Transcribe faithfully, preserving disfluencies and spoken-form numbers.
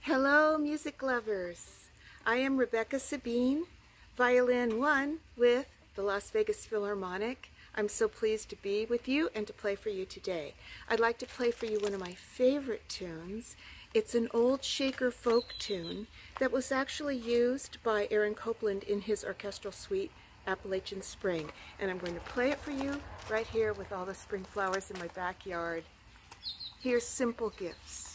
Hello, music lovers. I am Rebecca Sabine, Violin one with the Las Vegas Philharmonic. I'm so pleased to be with you and to play for you today. I'd like to play for you one of my favorite tunes. It's an old Shaker folk tune that was actually used by Aaron Copland in his orchestral suite, Appalachian Spring. And I'm going to play it for you right here with all the spring flowers in my backyard. Here's Simple Gifts.